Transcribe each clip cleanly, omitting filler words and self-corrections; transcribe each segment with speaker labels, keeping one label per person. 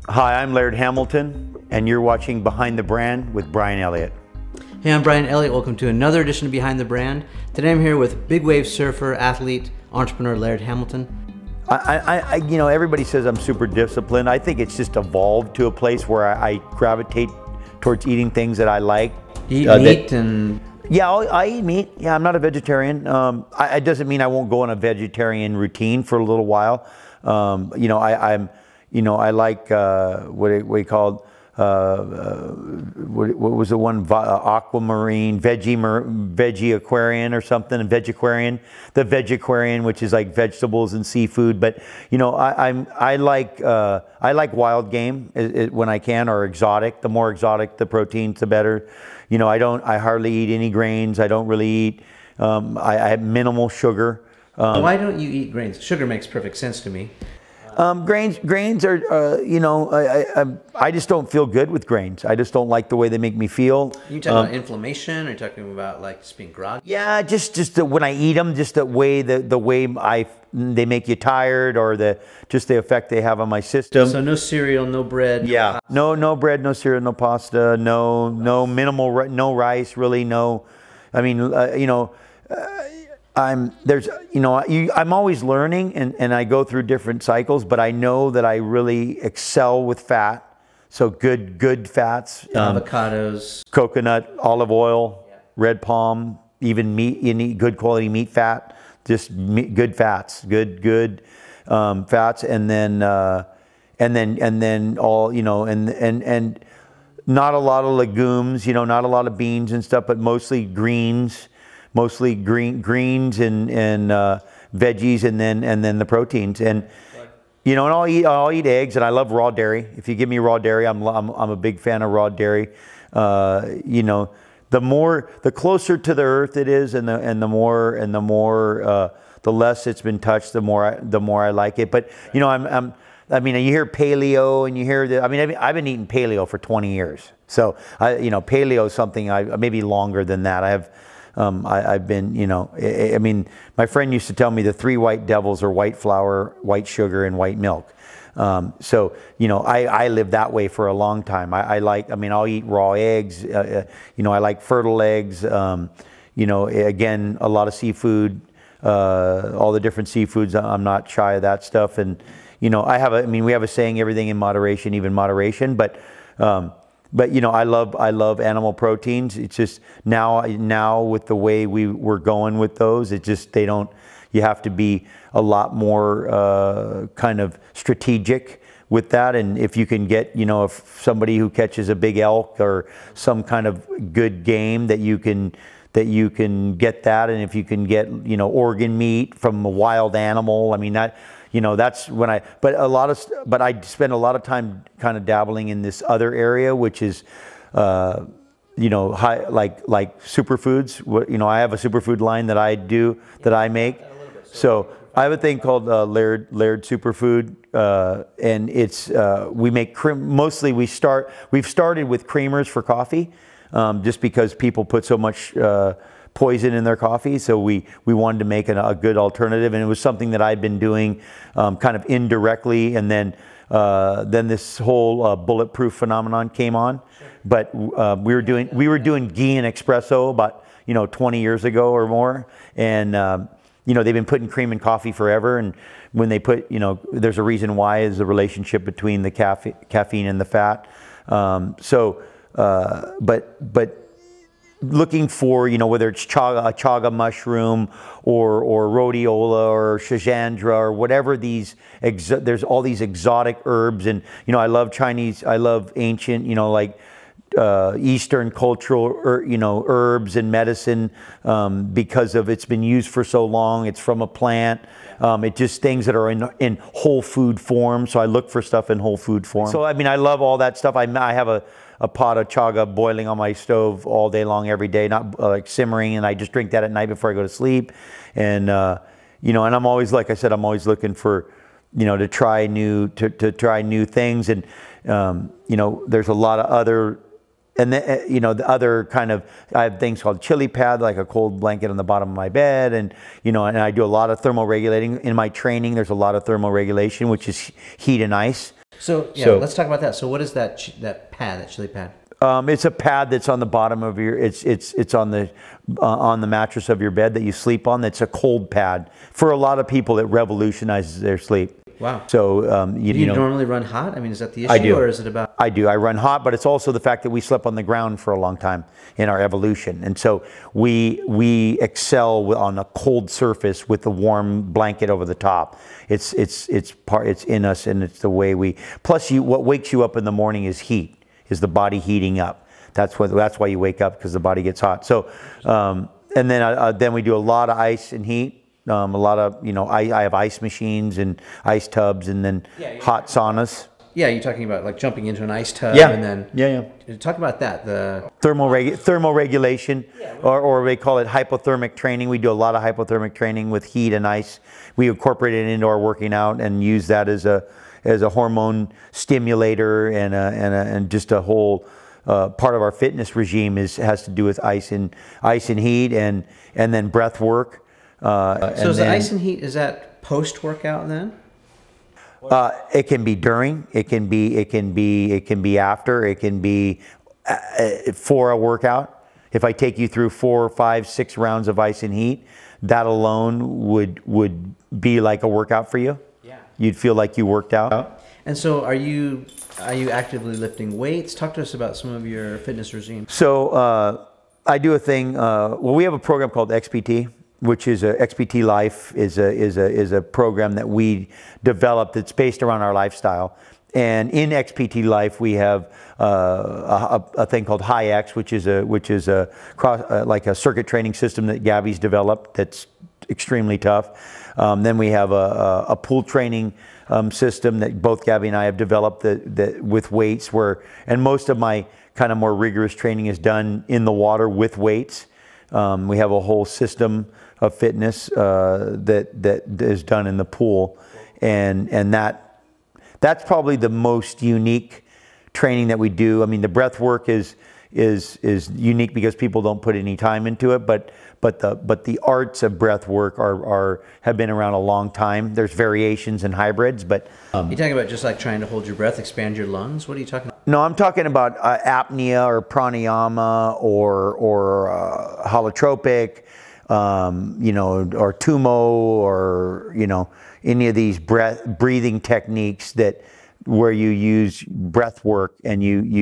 Speaker 1: Hi, I'm Laird Hamilton, and you're watching Behind the Brand with Bryan Elliott.
Speaker 2: Hey, I'm Bryan Elliott. Welcome to another edition of Behind the Brand. Today I'm here with big wave surfer, athlete, entrepreneur Laird Hamilton.
Speaker 1: Everybody says I'm super disciplined. I think it's just evolved to a place where I gravitate towards eating things that I like.
Speaker 2: You eat meat and...
Speaker 1: Yeah, I eat meat. Yeah, I'm not a vegetarian. It doesn't mean I won't go on a vegetarian routine for a little while. I like what we called what was the one, aquamarine, veggie aquarian or something, a vegetarian, the vegetarian, which is like vegetables and seafood. But I like wild game when I can, or exotic. The more exotic the proteins, the better. I hardly eat any grains. I don't really eat. I have minimal sugar.
Speaker 2: Why don't you eat grains? Sugar makes perfect sense to me.
Speaker 1: Grains are, I just don't feel good with grains. I just don't like the way they make me feel.
Speaker 2: You talking about inflammation? Or are you talking about like just being groggy?
Speaker 1: Yeah, just when I eat them, just the way they make you tired, or the effect they have on my system.
Speaker 2: So no cereal, no bread.
Speaker 1: Yeah, no bread, no cereal, no pasta, no minimal, no rice, really, no. I mean, I'm always learning, and I go through different cycles, but I know that I really excel with fat. So good fats.
Speaker 2: Avocados.
Speaker 1: Coconut, olive oil, red palm, even meat. You need good quality meat fat, just good fats, good fats, and then all, and not a lot of legumes, not a lot of beans and stuff, but mostly greens. Mostly greens and veggies, and then the proteins, and and I'll eat eggs, and I love raw dairy. If you give me raw dairy, I'm a big fan of raw dairy. The closer to the earth it is, and the less it's been touched, the more I like it. But you hear paleo, and you hear that. I've been eating paleo for 20 years, so paleo is something maybe longer than that. I've been, my friend used to tell me the three white devils are white flour, white sugar, and white milk. I lived that way for a long time. I'll eat raw eggs. I like fertile eggs. Again, a lot of seafood, all the different seafoods. I'm not shy of that stuff. And, we have a saying, everything in moderation, even moderation. But I love animal proteins. It's just now with the way we're going with those, you have to be a lot more kind of strategic with that. And if you can get, if somebody who catches a big elk or some kind of good game, that you can get that. And if you can get, organ meat from a wild animal, that's when but I spend a lot of time kind of dabbling in this other area, which is, high, like superfoods. I have a superfood line that I make. So I have a thing called Laird Superfood, and it's we make mostly we've started with creamers for coffee, just because people put so much poison in their coffee, so we wanted to make a good alternative, and it was something that I'd been doing kind of indirectly, and then this whole bulletproof phenomenon came on. But we were doing ghee and espresso about 20 years ago or more, and they've been putting cream in coffee forever, and when they put there's a reason why, is the relationship between the caffeine and the fat. But looking for, whether it's chaga mushroom or rhodiola or schizandra or whatever, there's all these exotic herbs, and I love Chinese, I love ancient, like Eastern cultural herbs and medicine, because of it's been used for so long. It's from a plant. It just things that are in whole food form. So I look for stuff in whole food form. So I love all that stuff. I have a pot of chaga boiling on my stove all day long, every day, not like simmering, and I just drink that at night before I go to sleep. And and I'm always, like I said, I'm always looking for to try new things, and there's a lot of other. And then, the other kind of, I have things called chili pad, like a cold blanket on the bottom of my bed. And, and I do a lot of thermal regulating. In my training, there's a lot of thermal regulation, which is heat and ice.
Speaker 2: So yeah, let's talk about that. So what is that pad, that chili pad?
Speaker 1: It's a pad that's on the bottom of your. It's on the mattress of your bed that you sleep on. That's a cold pad. For a lot of people, it revolutionizes their sleep.
Speaker 2: Wow.
Speaker 1: So
Speaker 2: do you normally run hot? I mean, is that the issue,
Speaker 1: I do.
Speaker 2: or is it about?
Speaker 1: I do. I run hot, but it's also the fact that we slept on the ground for a long time in our evolution, and so we excel on a cold surface with a warm blanket over the top. It's in us, and it's the way we. Plus, what wakes you up in the morning is heat. Is the body heating up? That's why you wake up, because the body gets hot. So, and then we do a lot of ice and heat. A lot of I have ice machines and ice tubs, and then hot saunas.
Speaker 2: Yeah, you're talking about like jumping into an ice tub,
Speaker 1: Yeah.
Speaker 2: and then talk about that, the
Speaker 1: thermal regulation, or they call it hypothermic training. We do a lot of hypothermic training with heat and ice. We incorporate it into our working out and use that as a hormone stimulator and just a whole part of our fitness regime has to do with ice and heat and then breath work.
Speaker 2: So is the ice and heat, is that post workout then?
Speaker 1: It can be during. It can be after. It can be for a workout. If I take you through 4, 5, 6 rounds of ice and heat, that alone would be like a workout for you. Yeah. You'd feel like you worked out.
Speaker 2: And so are you actively lifting weights? Talk to us about some of your fitness regime.
Speaker 1: So I do a thing. Well, we have a program called XPT, which is XPT Life is a program that we developed that's based around our lifestyle. And in XPT Life, we have a thing called HiX, which is like a circuit training system that Gabby's developed that's extremely tough. Then we have a pool training system that both Gabby and I have developed that with weights, and most of my kind of more rigorous training is done in the water with weights. We have a whole system of fitness that is done in the pool, and that's probably the most unique training that we do. I mean, the breath work is unique because people don't put any time into it, but the arts of breath work have been around a long time. There's variations and hybrids, but
Speaker 2: you talking about just like trying to hold your breath, expand your lungs? What are you talking about?
Speaker 1: No, I'm talking about apnea or pranayama or holotropic, or tumo, or any of these breathing techniques where you use breath work, and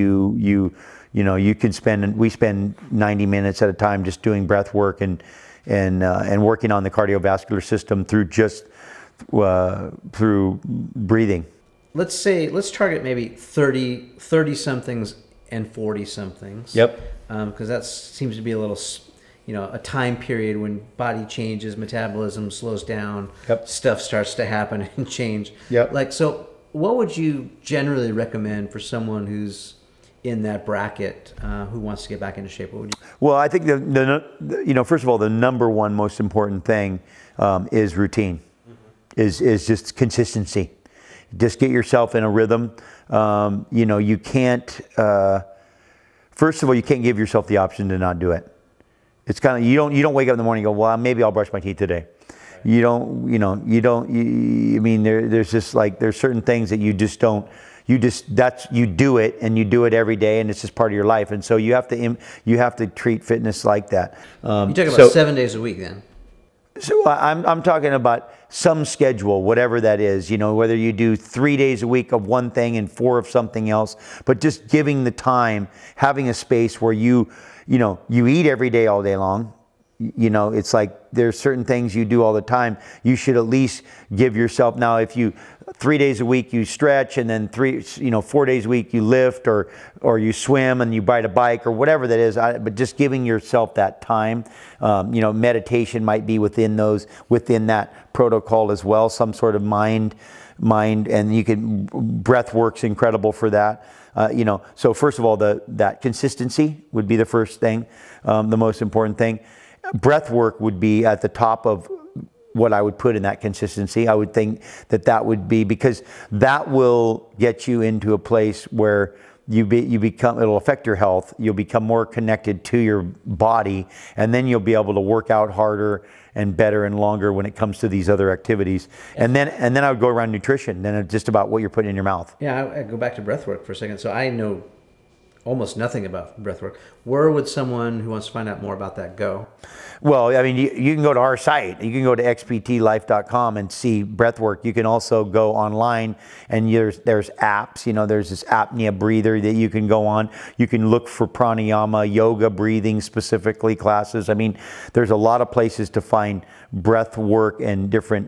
Speaker 1: we spend 90 minutes at a time just doing breath work and working on the cardiovascular system through breathing.
Speaker 2: Let's target maybe 30 somethings and 40 somethings.
Speaker 1: Yep.
Speaker 2: Because that seems to be a little, a time period when body changes, metabolism slows down, stuff starts to happen and change.
Speaker 1: Yep.
Speaker 2: So what would you generally recommend for someone who's in that bracket, who wants to get back into shape? What would you?
Speaker 1: Well, I think first of all, the number one most important thing is routine, is just consistency. Just get yourself in a rhythm. You can't. First of all, you can't give yourself the option to not do it. It's kind of you don't wake up in the morning and go, well, maybe I'll brush my teeth today. You don't. I mean, there's just like there's certain things that you just don't. You do it, and you do it every day, and it's just part of your life. And so you have to treat fitness like that.
Speaker 2: You talk about 7 days a week then.
Speaker 1: So I'm talking about some schedule, whatever that is, whether you do 3 days a week of one thing and 4 of something else, but just giving the time, having a space where you eat every day all day long. It's like there's certain things you do all the time. You should at least give yourself, now if you 3 days a week you stretch, and then 4 days a week you lift or you swim and you ride a bike or whatever that is, but just giving yourself that time. Meditation might be within that protocol as well, some sort of mind, and you can, breath work's incredible for that. So first of all, that consistency would be the first thing, the most important thing. Breath work would be at the top of what I would put in that consistency. I would think that would be, because that will get you into a place where it'll affect your health. You'll become more connected to your body, and then you'll be able to work out harder and better and longer when it comes to these other activities. And then I would go around nutrition, then it's just about what you're putting in your mouth.
Speaker 2: Yeah, I go back to breath work for a second. So I know almost nothing about breath work. Where would someone who wants to find out more about that go?
Speaker 1: Well, I mean, you can go to our site. You can go to xptlife.com and see breath work. You can also go online, and there's apps. There's this apnea breather that you can go on. You can look for pranayama, yoga, breathing specifically classes. I mean, there's a lot of places to find breath work and different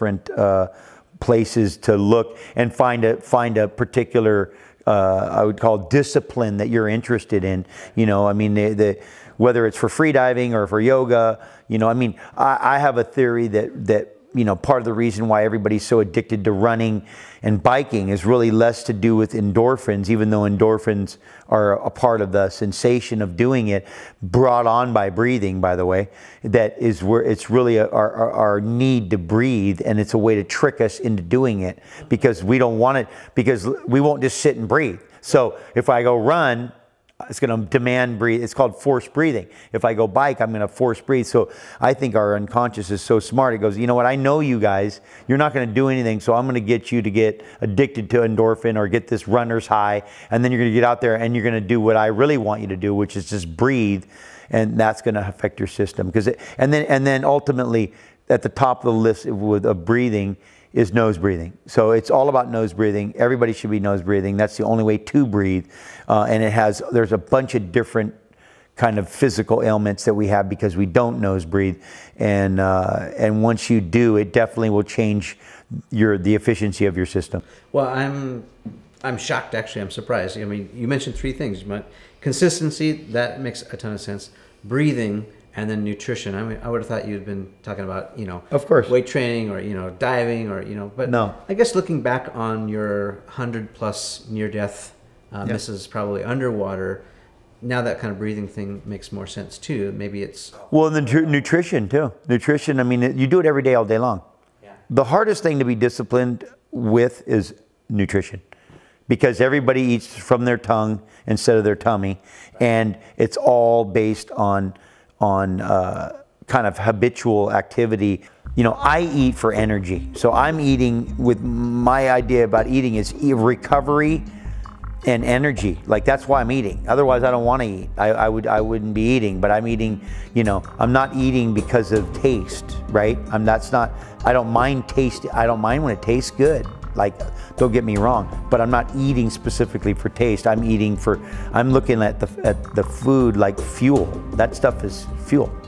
Speaker 1: places to look and find a particular I would call discipline that you're interested in. I mean, whether it's for free diving or for yoga, I mean, I have a theory that part of the reason why everybody's so addicted to running and biking is really less to do with endorphins, even though endorphins are a part of the sensation of doing it, brought on by breathing, by the way. That is where it's really our need to breathe, and it's a way to trick us into doing it because we don't want it, because we won't just sit and breathe. So if I go run, it's going to demand breathe. It's called forced breathing. If I go bike, I'm going to force breathe. So I think our unconscious is so smart. It goes, you know what? I know you guys. You're not going to do anything. So I'm going to get you to get addicted to endorphin or get this runner's high. And then you're going to get out there and you're going to do what I really want you to do, which is just breathe. And that's going to affect your system. And then ultimately at the top of the list of breathing is nose breathing. So it's all about nose breathing. Everybody should be nose breathing. That's the only way to breathe. And there's a bunch of different kind of physical ailments that we have because we don't nose breathe. And once you do, it definitely will change the efficiency of your system.
Speaker 2: Well, I'm shocked, actually. I'm surprised. I mean, you mentioned three things. Consistency, that makes a ton of sense. Breathing, and then nutrition. I mean, I would have thought you'd been talking about,
Speaker 1: of course,
Speaker 2: weight training or, diving or, but
Speaker 1: no.
Speaker 2: I guess looking back on your 100+ near-death misses probably underwater, now that kind of breathing thing makes more sense too. Maybe it's...
Speaker 1: Well, the nutrition too. Nutrition, I mean, you do it every day, all day long. Yeah. The hardest thing to be disciplined with is nutrition, because everybody eats from their tongue instead of their tummy, and it's all based on kind of habitual activity. I eat for energy. So I'm eating with my idea about eating is recovery and energy. Like that's why I'm eating. Otherwise I don't want to eat. I wouldn't be eating, but I'm eating, I'm not eating because of taste, right? I don't mind taste. I don't mind when it tastes good. Like, don't get me wrong, but I'm not eating specifically for taste. I'm looking at the food like fuel. That stuff is fuel.